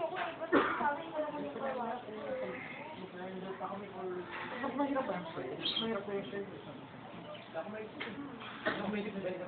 ayoko eh. Ba't sabi ko lang yung forward? Mas mahirap ba? Mahirap ba yung shirt? Nagamit ko lang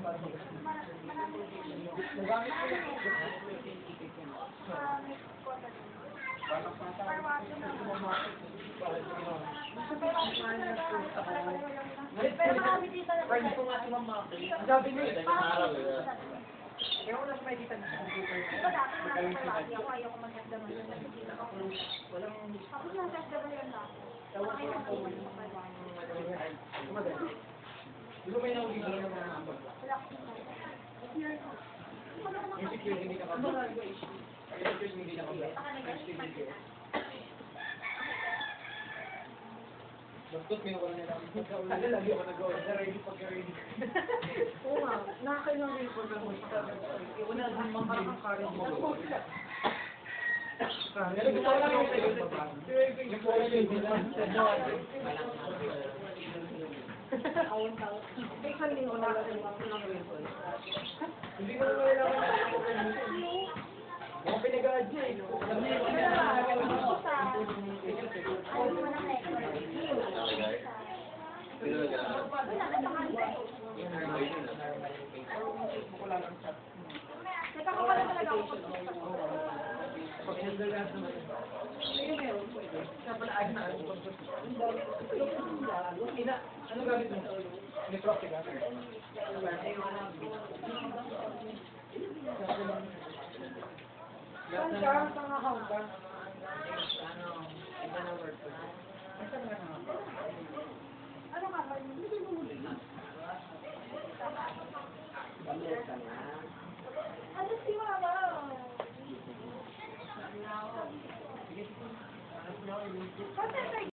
Pero marami dito na friends ko nga si Ma'am Maki. Sabi niya, kaya wala sa makikita na sa computer. Ito dati nasa parwati ako, ayoko mag-SW yun. Kasi dito ako. Walang... Ako yung SW yun lang. Ayaw ko yung parwati. Madali. Di ba may naulit na mga number? Wala ko yung Yung security hindi nakabot. Yung security hindi nakabot. Bastos, kinukuha nila. Ano lagi ako nag-gawa? Na-ready pagka-ready. Oo nga, nakakailang rin po na mo. Una din mga parang karin mo. Pero gusto ko lang yung pwede sa baba. Yung po yung bilang sa doon. Isang linggo na lang yung reason. Hindi ko naman kailangan na mga pinag-aadya eh. Teka ko pala talaga ako ano gamit mo? May proxy ka? Saan ka? Saan account ka? Ano? Iba na work ko. Saan ka na? ano ka ba? Hindi mo ano si mama? Kasi